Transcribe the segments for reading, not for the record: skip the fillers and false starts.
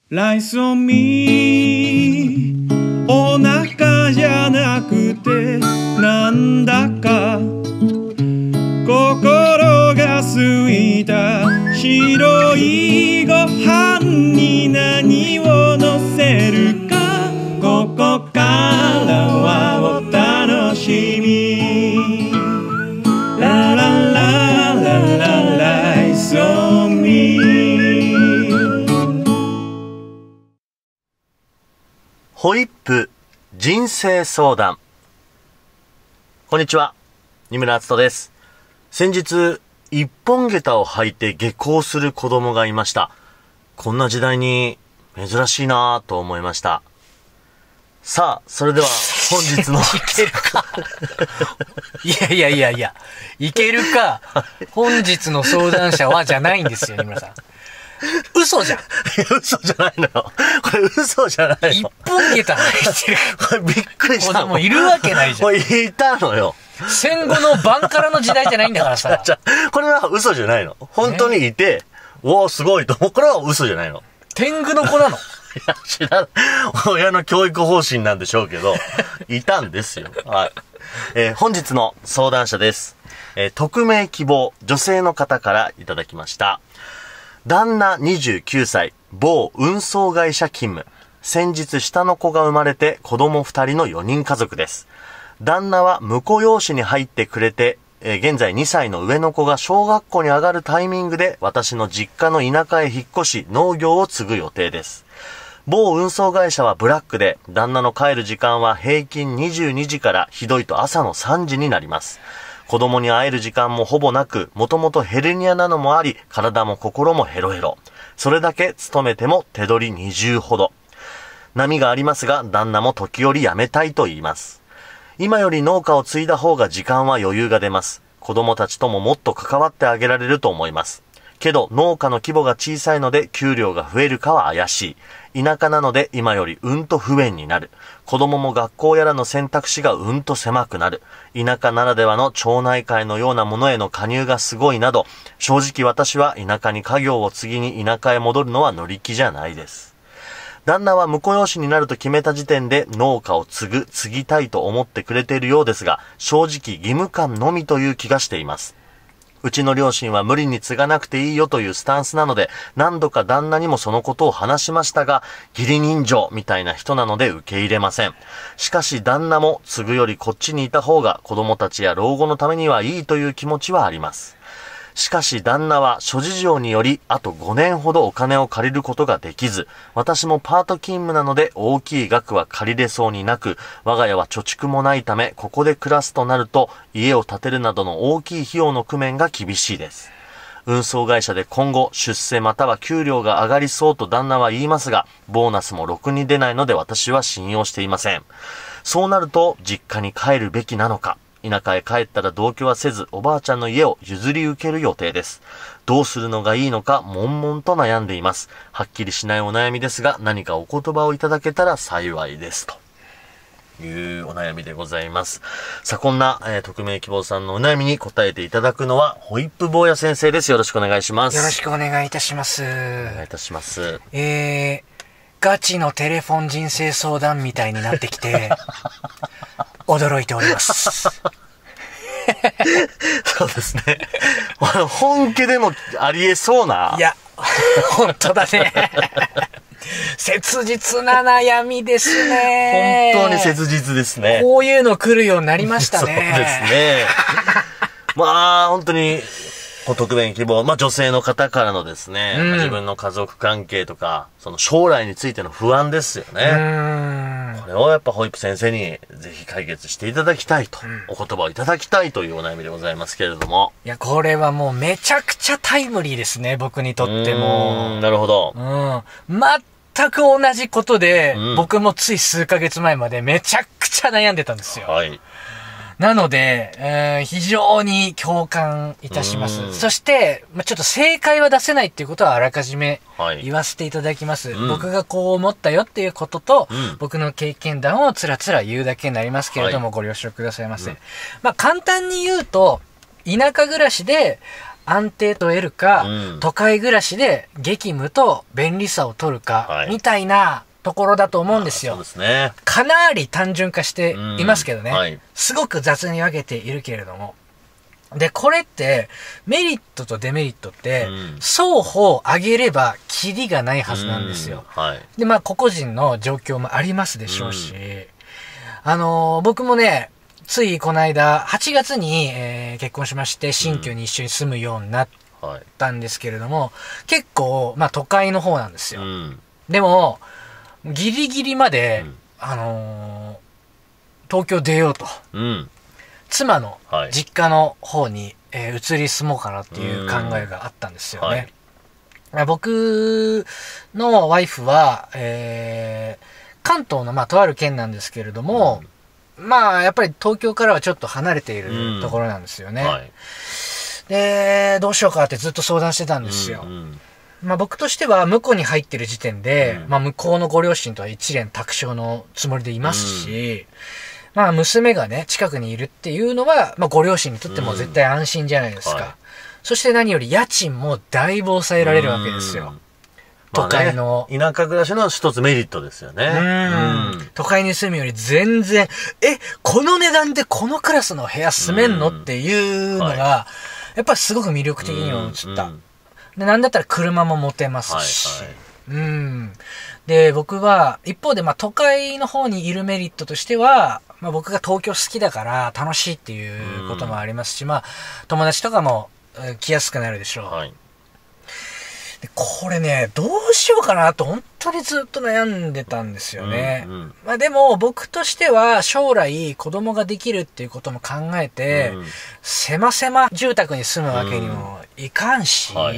ライスオンミーお腹じゃなくてなんだか心が空いた白いご飯に何を乗せるかここからはお楽しみラララララライスオンミーホイップ人生相談。こんにちは、二村敦人です。先日一本下駄を履いて下校する子供がいました。こんな時代に珍しいなぁと思いました。さあ、それでは本日のいけるかいやいけるか本日の相談者はじゃないんですよ、二村さん。嘘じゃん。 嘘じゃないのよ。これ嘘じゃないの。 一本下駄履いてるこれびっくりしたの。 もういるわけないじゃん。 これいたのよ。 戦後のバンカラの時代じゃないんだからさ。 これは嘘じゃないの。本当にいて、おーすごいと。これは嘘じゃないの。 天狗の子なの。 いや、知らん。親の教育方針なんでしょうけど、いたんですよ。はい。本日の相談者です。匿名希望、女性の方からいただきました。旦那29歳、某運送会社勤務。先日下の子が生まれて子供2人の4人家族です。旦那は婿養子に入ってくれて、現在2歳の上の子が小学校に上がるタイミングで私の実家の田舎へ引っ越し農業を継ぐ予定です。某運送会社はブラックで、旦那の帰る時間は平均22時からひどいと朝の3時になります。子供に会える時間もほぼなく、もともとヘルニアなのもあり、体も心もヘロヘロ。それだけ勤めても手取り20ほど。波がありますが、旦那も時折辞めたいと言います。今より農家を継いだ方が時間は余裕が出ます。子供たちとももっと関わってあげられると思います。けど農家の規模が小さいので給料が増えるかは怪しい。田舎なので今よりと不便になる。子供も学校やらの選択肢がと狭くなる。田舎ならではの町内会のようなものへの加入がすごいなど、正直私は田舎に家業を継ぎに田舎へ戻るのは乗り気じゃないです。旦那は婿養子になると決めた時点で農家を継ぎたいと思ってくれているようですが、正直義務感のみという気がしています。うちの両親は無理に継がなくていいよというスタンスなので、何度か旦那にもそのことを話しましたが、義理人情みたいな人なので受け入れません。しかし旦那も継ぐよりこっちにいた方が子供たちや老後のためにはいいという気持ちはあります。しかし旦那は諸事情によりあと5年ほどお金を借りることができず、私もパート勤務なので大きい額は借りれそうになく、我が家は貯蓄もないため、ここで暮らすとなると家を建てるなどの大きい費用の工面が厳しいです。運送会社で今後出世または給料が上がりそうと旦那は言いますが、ボーナスもろくに出ないので私は信用していません。そうなると実家に帰るべきなのか、田舎へ帰ったら同居はせずおばあちゃんの家を譲り受ける予定です。どうするのがいいのか悶々と悩んでいます。はっきりしないお悩みですが、何かお言葉をいただけたら幸いですというお悩みでございます。さあ、こんな、匿名希望さんのお悩みに答えていただくのはホイップ坊や先生です。よろしくお願いします。 よろしくお願いいたします。 お願いいたします。 ガチのテレフォン人生相談みたいになってきて驚いておりますそうですね。本家でもありえそうな。 いや、本当だね。切実な悩みですね。 本当に切実ですね。 こういうの来るようになりましたね。 そうですね。まあ、本当に、匿名希望、女性の方からのですね、自分の家族関係とか、その将来についての不安ですよね。これをやっぱホイップ先生にぜひ解決していただきたいと、お言葉をいただきたいというお悩みでございますけれども。 いや、これはもうめちゃくちゃタイムリーですね、僕にとっても。 なるほど。 全く同じことで、僕もつい数ヶ月前までめちゃくちゃ悩んでたんですよ。 はい。 なので、非常に共感いたします。そして、ちょっと正解は出せないっていうことはあらかじめ言わせていただきます。僕がこう思ったよっていうことと、僕の経験談をつらつら言うだけになりますけれども、ご了承くださいませ。簡単に言うと、田舎暮らしで、 安定と得るか、 うん都会暮らしで激務と便利さを取るか、 はいみたいなところだと思うんですよ。 そうですね。 かなり単純化していますけどね。 うんはい、 すごく雑に分けているけれども。で、これって、メリットとデメリットって、双方上げればキリがないはずなんですよ。 はい、 で、まあ、個々人の状況もありますでしょうし、僕もね、ついこの間、8月に、結婚しまして、新居に一緒に住むようになったんですけれども、結構、まあ、都会の方なんですよ。でも、ギリギリまで、東京出ようと。妻の実家の方に、移り住もうかなっていう考えがあったんですよね。僕のワイフは、関東の、まあ、とある県なんですけれども、まあ、やっぱり東京からはちょっと離れているところなんですよね。で、どうしようかってずっと相談してたんですよ。まあ僕としては婿に入ってる時点で、まあ向こうのご両親とは一蓮托生のつもりでいますし、まあ娘がね、近くにいるっていうのは、まあご両親にとっても絶対安心じゃないですか。そして何より家賃もだいぶ抑えられるわけですよ。都会の、 田舎暮らしの一つメリットですよね。 都会に住むより全然、この値段でこのクラスの部屋住めんのっていうのが、やっぱりすごく魅力的にも映った。で、なんだったら車も持てますし。で、僕は、一方で、まあ、都会の方にいるメリットとしては、まあ、僕が東京好きだから楽しいっていうこともありますし、まあ、友達とかも来やすくなるでしょう。でこれね、どうしようかなと本当にずっと悩んでたんですよね。まあでも僕としては将来子供ができるっていうことも考えて、狭々住宅に住むわけにもいかんし、まあ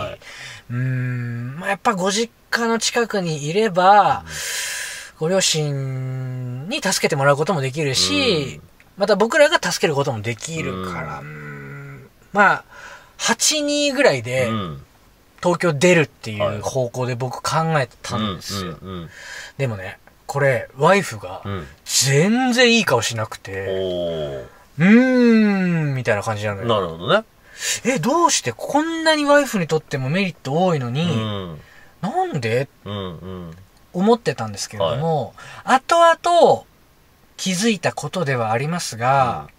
やっぱご実家の近くにいれば、ご両親に助けてもらうこともできるし、また僕らが助けることもできるから、まあ、8、2ぐらいで、東京出るっていう方向で僕考えてたんですよ。でもね、これ、ワイフが全然いい顔しなくて、みたいな感じなのよ。 なるほどね。 どうしてこんなにワイフにとってもメリット多いのに、なんで思ってたんですけれども、後々気づいたことではありますが、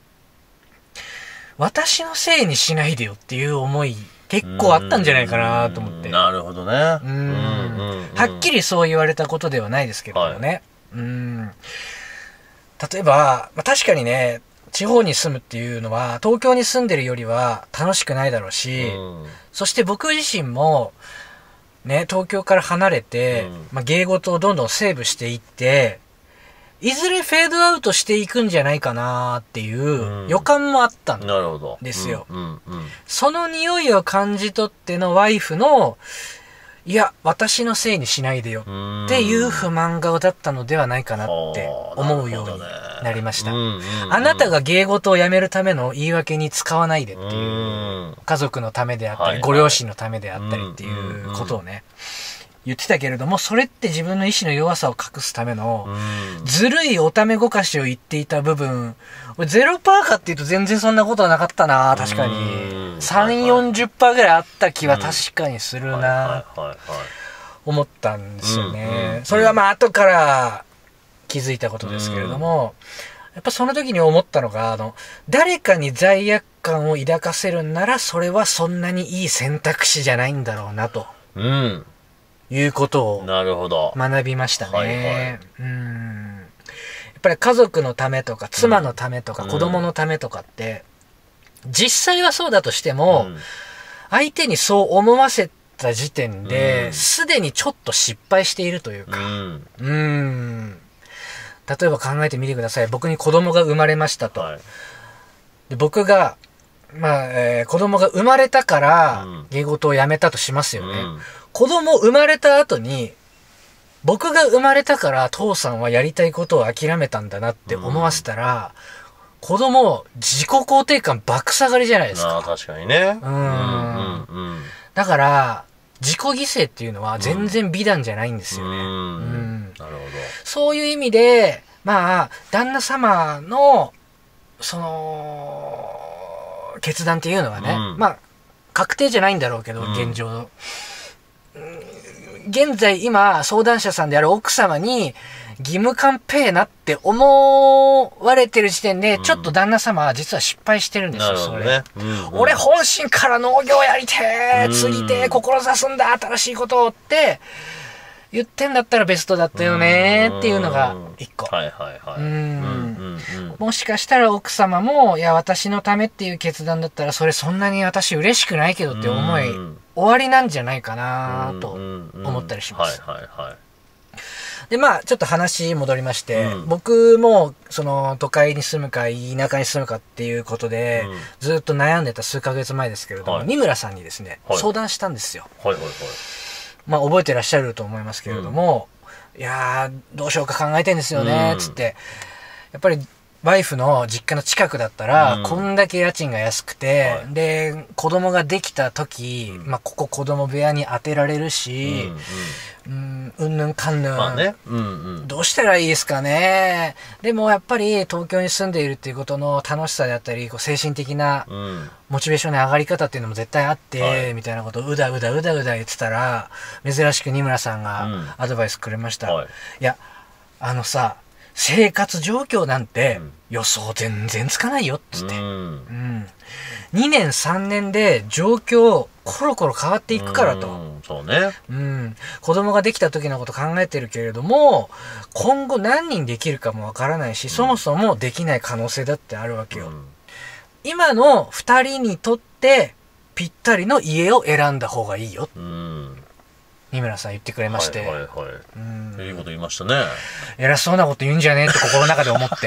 私のせいにしないでよっていう思い、結構あったんじゃないかなと思って。 なるほどね。 はっきりそう言われたことではないですけれどもね。例えば、確かにね、地方に住むっていうのは、東京に住んでるよりは楽しくないだろうし、そして僕自身も、ね、東京から離れて、芸事をどんどんセーブしていって、いずれフェードアウトしていくんじゃないかなっていう予感もあったんですよ。その匂いを感じ取ってのワイフの、いや、私のせいにしないでよっていう不満顔だったのではないかなって思うようになりました。あなたが芸事をやめるための言い訳に使わないでっていう、家族のためであったり、ご両親のためであったりっていうことをね、言ってたけれども、それって自分の意志の弱さを隠すための、ずるいおためごかしを言っていた部分、0% かっていうと全然そんなことはなかったな、確かに。3、40% ぐらいあった気は確かにするな、思ったんですよね。それはまあ後から気づいたことですけれども、やっぱその時に思ったのが、誰かに罪悪感を抱かせるんなら、それはそんなにいい選択肢じゃないんだろうなと。いうことを学びましたね。やっぱり家族のためとか妻のためとか子供のためとかって実際はそうだとしても相手にそう思わせた時点ですでにちょっと失敗しているというか、例えば考えてみてください。僕に子供が生まれましたと。で僕が子供が生まれたから芸事をやめたとしますよね。子供生まれた後に、僕が生まれたから父さんはやりたいことを諦めたんだなって思わせたら、子供自己肯定感爆下がりじゃないですか。 確かにね。 だから、自己犠牲っていうのは全然美談じゃないんですよね。 なるほど。 そういう意味で、旦那様の、決断っていうのはね、 確定じゃないんだろうけど、現状。現在今、相談者さんである奥様に、義務感ペイなって思われてる時点で、ちょっと旦那様は実は失敗してるんですよ、それ。俺本心から農業やりてー、釣りてー、志すんだ、新しいことをって言ってんだったらベストだったよねーっていうのが一個。もしかしたら奥様も、いや、私のためっていう決断だったら、それそんなに私嬉しくないけどって思い、終わりなんじゃないかなと思ったりします。で、まあ、ちょっと話戻りまして、僕も、その、都会に住むか、田舎に住むかっていうことで、ずっと悩んでた数ヶ月前ですけれども、二村さんにですね、相談したんですよ。まあ、覚えてらっしゃると思いますけれども、いやー、どうしようか考えてんですよね、つって。やっぱり、ワイフの実家の近くだったら、こんだけ家賃が安くて、で、子供ができた時、まあ、ここ子供部屋に当てられるし、うんぬんかんぬん。どうしたらいいですかね。でもやっぱり東京に住んでいるっていうことの楽しさであったり、こう精神的なモチベーションの上がり方っていうのも絶対あって、みたいなことをうだうだ言ってたら、珍しく二村さんがアドバイスくれました。いや、生活状況なんて予想全然つかないよっつって。2年3年で状況コロコロ変わっていくからと。 そうね。 子供ができた時のこと考えてるけれども、今後何人できるかもわからないし、そもそもできない可能性だってあるわけよ。今の2人にとってぴったりの家を選んだ方がいいよ。二村さん言ってくれまして。 いいこと言いましたね。 偉そうなこと言うんじゃねえって心の中で思って。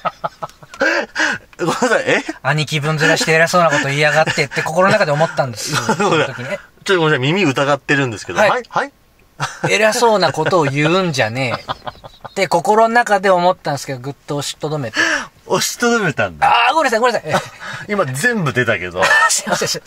ごめんなさい、 兄貴分ずらして偉そうなこと言いやがってって心の中で思ったんですよ。その時ね。 ちょっとごめんなさい、耳疑ってるんですけど。はい偉そうなことを言うんじゃねえって心の中で思ったんですけど、ぐっと押しとどめて。 押しとどめたんだ。 ああ、ごめんなさい。 今全部出たけど。 すいません。そう。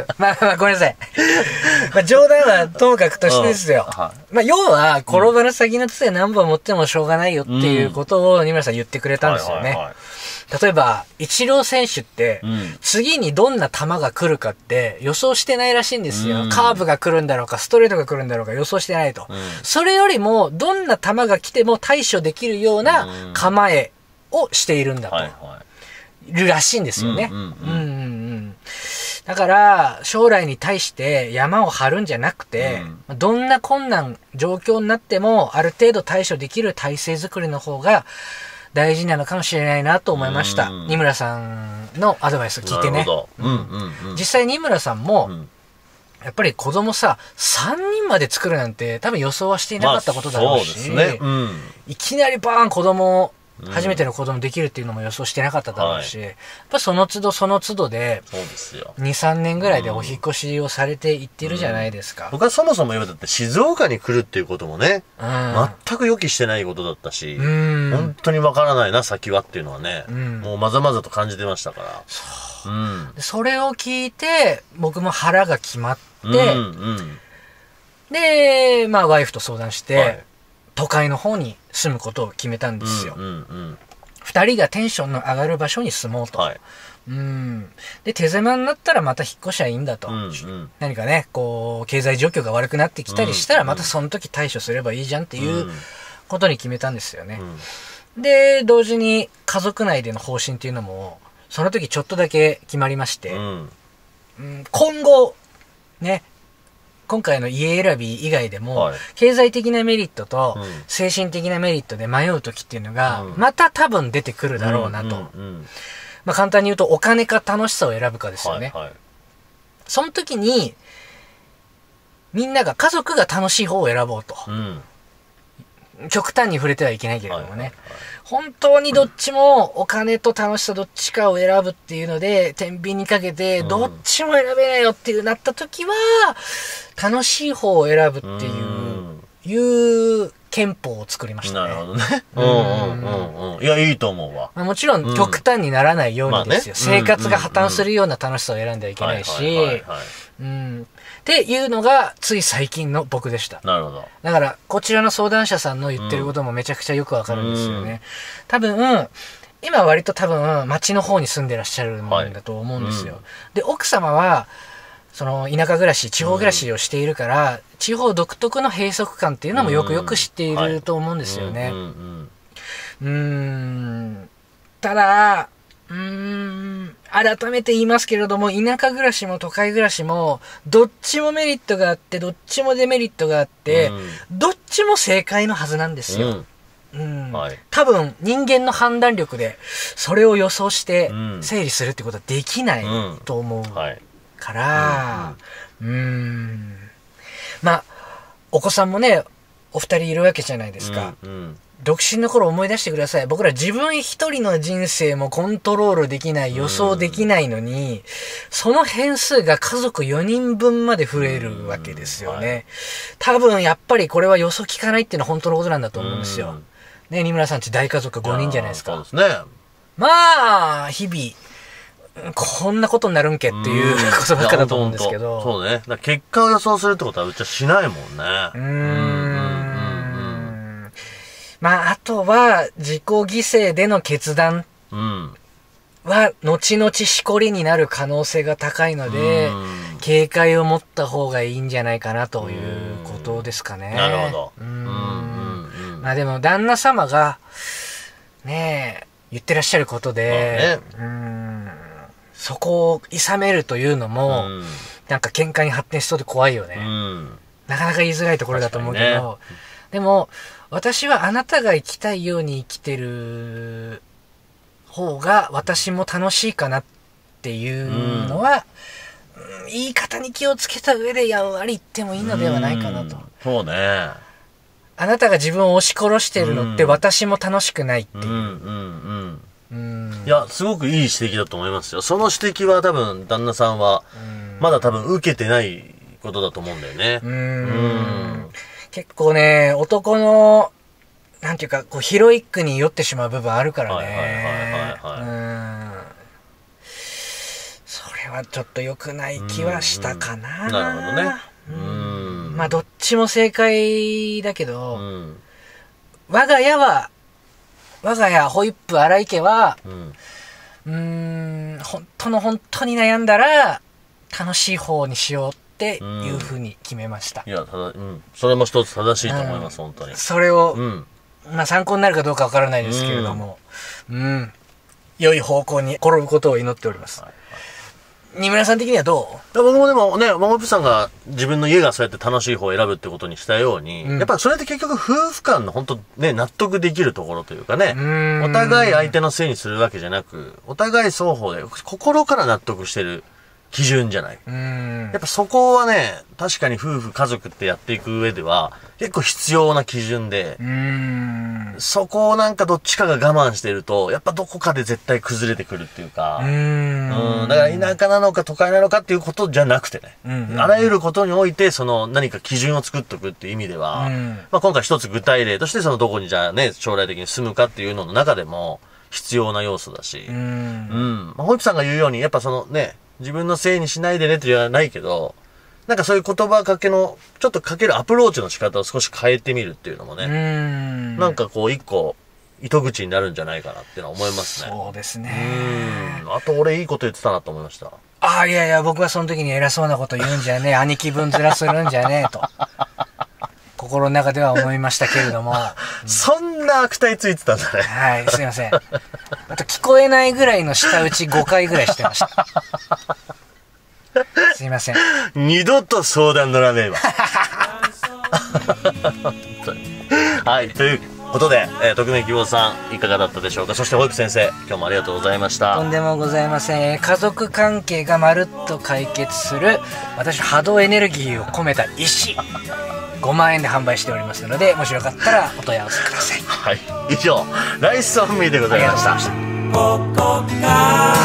まあ、ごめんなさい。まあ、冗談はともかくとしてですよ。まあ、要は、転ばぬ先の杖何本持ってもしょうがないよっていうことを二村さん言ってくれたんですよね。例えば、イチロー選手って、次にどんな球が来るかって予想してないらしいんですよ。カーブが来るんだろうか、ストレートが来るんだろうか予想してないと。それよりも、どんな球が来ても対処できるような構えをしているんだと。いるらしいんですよね。だから、将来に対して山を張るんじゃなくて、どんな困難、状況になっても、ある程度対処できる体制づくりの方が、大事なのかもしれないなと思いました。二村さんのアドバイスを聞いてね。実際二村さんも、やっぱり子供さ、3人まで作るなんて多分予想はしていなかったことだろうし、いきなりバーン子供、初めての子供できるっていうのも予想してなかっただろうし、やっぱその都度で、2、3年ぐらいでお引越しをされていってるじゃないですか。 僕はそもそも言うとって静岡に来るっていうこともね、全く予期してないことだったし、本当にわからないな、先はっていうのはね、もうまざまざと感じてましたから。 それを聞いて、僕も腹が決まって、で、まあワイフと相談して、都会の方に住むことを決めたんですよ。二人がテンションの上がる場所に住もうと。で、手狭になったらまた引っ越しはいいんだと。何かね、こう、経済状況が悪くなってきたりしたら、またその時対処すればいいじゃんっていうことに決めたんですよね。で、同時に家族内での方針っていうのも、その時ちょっとだけ決まりまして、今後、ね、今回の家選び以外でも、経済的なメリットと精神的なメリットで迷う時っていうのが、また多分出てくるだろうなと。まあ簡単に言うと、お金か楽しさを選ぶかですよね。その時に、みんなが、家族が楽しい方を選ぼうと。極端に触れてはいけないけれどもね。本当にどっちもお金と楽しさどっちかを選ぶっていうので、天秤にかけてどっちも選べないよっていうなった時は、楽しい方を選ぶっていう憲法を作りましたね。 なるほどね。いや、いいと思うわ。 もちろん極端にならないようにですよ。生活が破綻するような楽しさを選んではいけないし、っていうのがつい最近の僕でした。 なるほど。 だから、こちらの相談者さんの言ってることもめちゃくちゃよくわかるんですよね。多分、 今割と多分町の方に住んでらっしゃるんだと思うんですよ。で、奥様は、その田舎暮らし、地方暮らしをしているから、地方独特の閉塞感っていうのもよく知っていると思うんですよね。ただ、改めて言いますけれども、田舎暮らしも都会暮らしも、どっちもメリットがあって、どっちもデメリットがあって、どっちも正解のはずなんですよ。多分、人間の判断力で、それを予想して整理するってことはできないと思うから、まあ、お子さんもね、お二人いるわけじゃないですか。独身の頃思い出してください。僕ら自分一人の人生もコントロールできない、予想できないのに、その変数が家族4人分まで増えるわけですよね。多分やっぱりこれは予想効かないっていうのは本当のことなんだと思うんですよ。ね、二村さんち大家族5人じゃないですか。 そうですね。 まあ、日々、こんなことになるんけっていうことばっかだと思うんですけど。 そうね。だ結果を予想するってことはうちはしないもんね。 まあ、あとは、自己犠牲での決断は、後々しこりになる可能性が高いので、警戒を持った方がいいんじゃないかなということですかね。 なるほど。 まあでも、旦那様が、ねえ、言ってらっしゃることで、そこを諌めるというのも、なんか喧嘩に発展しそうで怖いよね。なかなか言いづらいところだと思うけど、でも、私はあなたが生きたいように生きてる方が私も楽しいかなっていうのは、言い方に気をつけた上でやんわり言ってもいいのではないかなと。 そうね。 あなたが自分を押し殺してるのって私も楽しくないっていう。 いや、すごくいい指摘だと思いますよ。その指摘は多分旦那さんはまだ多分受けてないことだと思うんだよね。 結構ね、男の、なんていうか、こう、ヒロイックに酔ってしまう部分あるからね。それはちょっと良くない気はしたかな。 なるほどね。 まあ、どっちも正解だけど、我が家、ホイップ荒井家は、本当に悩んだら、楽しい方にしようっていうふうに決めました。 いや、それも一つ正しいと思います、本当に。 それを、まあ参考になるかどうかわからないですけれども、良い方向に転ぶことを祈っております。二村さん的にはどう？ 僕もでもね、マモピさんが自分の家がそうやって楽しい方を選ぶってことにしたように、やっぱりそれって結局夫婦間の本当ね、納得できるところというかね、お互い相手のせいにするわけじゃなく、お互い双方で心から納得してる基準じゃない。やっぱそこはね、確かに夫婦家族ってやっていく上では結構必要な基準で、そこをなんかどっちかが我慢してると、やっぱどこかで絶対崩れてくるっていうか、だから田舎なのか都会なのかっていうことじゃなくてね、あらゆることにおいてその何か基準を作っておくっていう意味では、まあ今回一つ具体例としてそのどこにじゃあね、将来的に住むかっていうのの中でも必要な要素だし、まあホイップさんが言うように、やっぱそのね、自分のせいにしないでねって言わないけど、なんかそういう言葉かけの、ちょっとかけるアプローチの仕方を少し変えてみるっていうのもね、なんかこう一個、糸口になるんじゃないかなっていうのは思いますね。 そうですね。 あと俺いいこと言ってたなと思いました。 いやいや、僕はその時に偉そうなこと言うんじゃねえ、兄貴分ずらするんじゃねえと。心の中では思いましたけれども。 そんな悪態ついてたんだね。 はい、すいません。あと聞こえないぐらいの舌打ち5回ぐらいしてました。すいません。 二度と相談乗らねえわ。はい、ということで、匿名希望さんいかがだったでしょうか。そしてホイップ先生、今日もありがとうございました。 とんでもございません。家族関係がまるっと解決する、私波動エネルギーを込めた石、5万円で販売しておりますので、もしよかったらお問い合わせください。 はい、以上ライスオンミーでございました。 ここか